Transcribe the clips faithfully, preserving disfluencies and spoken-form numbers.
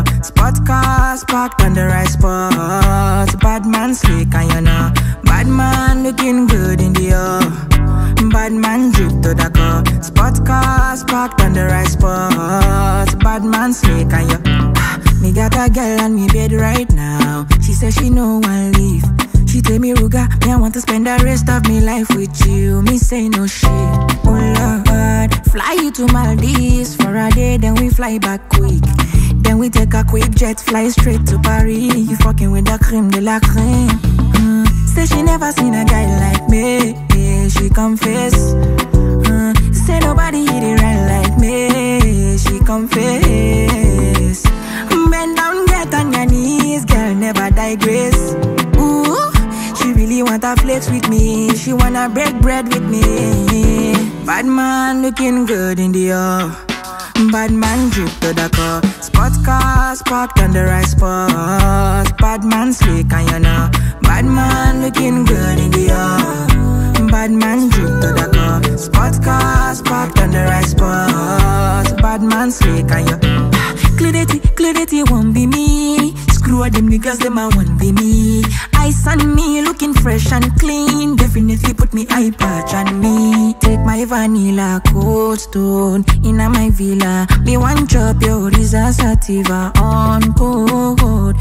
Spot cars parked on the right spot. Bad man slick and you know. Bad man looking good in the air. Bad man drip to the car. Spot cars parked on the right spot. Bad man slick and you. Me got a girl on me bed right now. She says she no one leave. She tell me, Ruga, me I want to spend the rest of me life with you. Me say no shit. Oh Lord, fly you to Maldives for a day, then we fly back quick. Then we take a quick jet, fly straight to Paris. You fucking with the creme de la creme. Mm. Say she never seen a guy like me. Yeah, she confess. Mm. Say nobody hit it right like me. She confess. Bend down, get on your knees, girl, never digress. Ooh, she really wanna flex with me. She wanna break bread with me. Bad man looking good in the air. Bad man drip to the car. Spot cars parked on the right spot. Bad man slick and you know. Bad man looking good in the air. Bad man drip to the car. Spot cars parked on the right spot. Bad man slick and you. Clarity, clarity won't be me. Screw all them niggas, them I won't be me. Ice on me, looking fresh and clean. Definitely put me eye patch on me. Take my vanilla cold stone in my villa. Me one drop your Risa Sativa on code,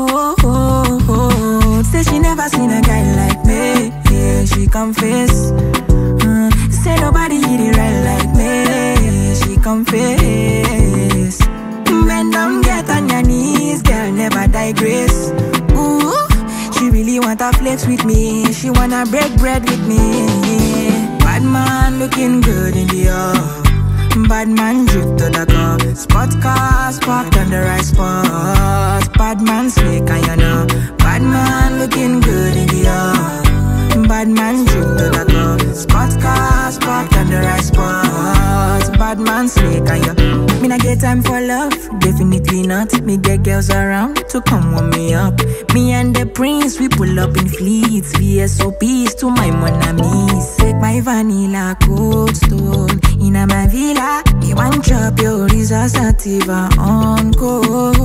code. Say she never seen a guy like me. Yeah, she confess. Mm, say nobody hit it right like me. She confess. Bend down, get on your knees, girl, never digress. Ooh, she really wanna flex with me. She wanna break bread with me. Bad man looking good in the air. Bad man drip to the car. Spot cars parked on the right spot. Bad man slick and you know. Bad man looking good in the air. Bad man drip to the car. Spot cars parked on the right spot. Bad man slick and you. Me not get time for love, definitely not. Me get girls around to come warm me up. Me and the prince, we pull up in fleets. V S O Ps to my mon amis. Take my vanilla cold stone in my villa. Me one drop your Risa Sativa on code.